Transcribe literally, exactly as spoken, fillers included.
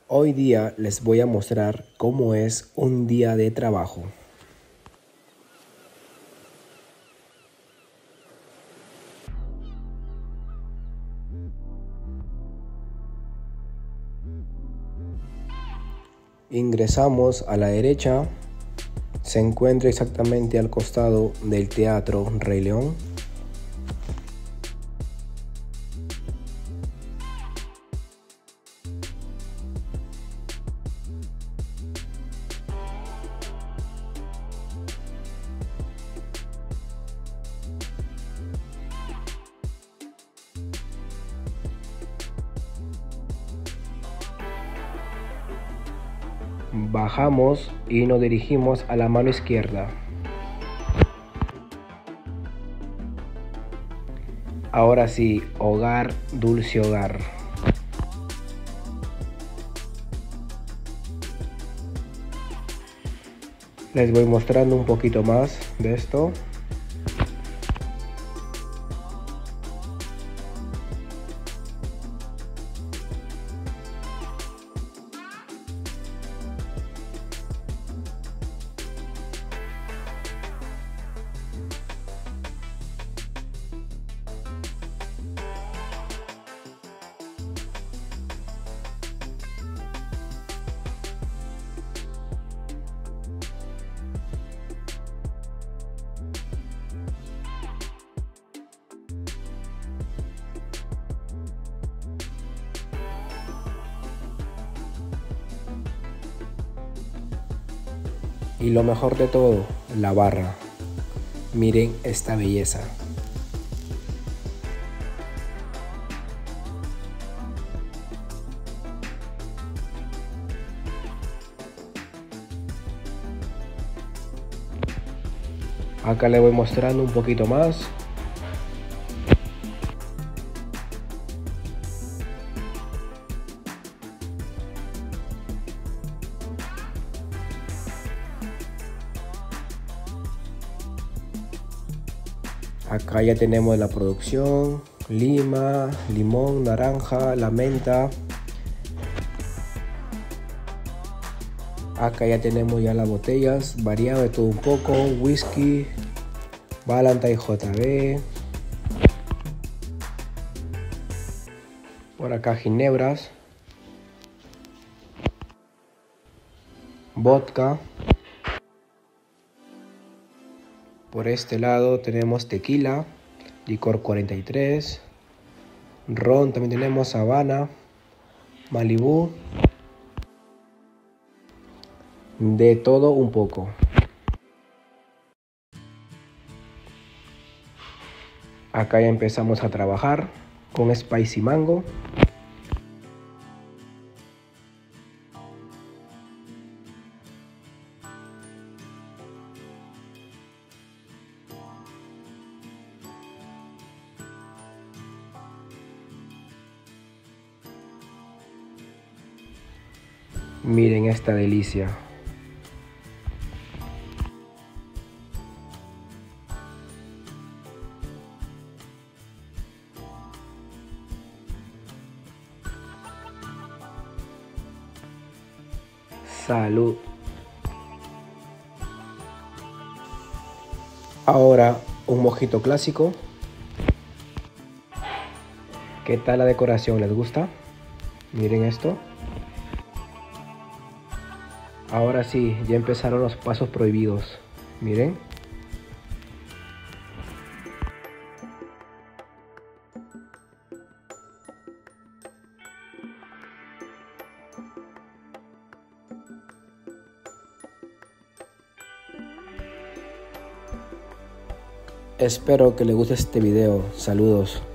Hoy día les voy a mostrar cómo es un día de trabajo. Ingresamos a la derecha, se encuentra exactamente al costado del Teatro Rey León. Bajamos y nos dirigimos a la mano izquierda. Ahora sí, hogar, dulce hogar. Les voy mostrando un poquito más de esto. Y lo mejor de todo, la barra. Miren esta belleza. Acá le voy mostrando un poquito más. Acá ya tenemos la producción, lima, limón, naranja, la menta. Acá ya tenemos ya las botellas, variado de todo un poco, whisky, Valentine J B. Por acá ginebras, vodka. Por este lado tenemos tequila, licor cuarenta y tres, ron, también tenemos Habana, Malibú, de todo un poco. Acá ya empezamos a trabajar con Spicy Mango. Miren esta delicia. Salud. Ahora un mojito clásico. ¿Qué tal la decoración? ¿Les gusta? Miren esto. Ahora sí, ya empezaron los pasos prohibidos. Miren. Espero que les guste este video. Saludos.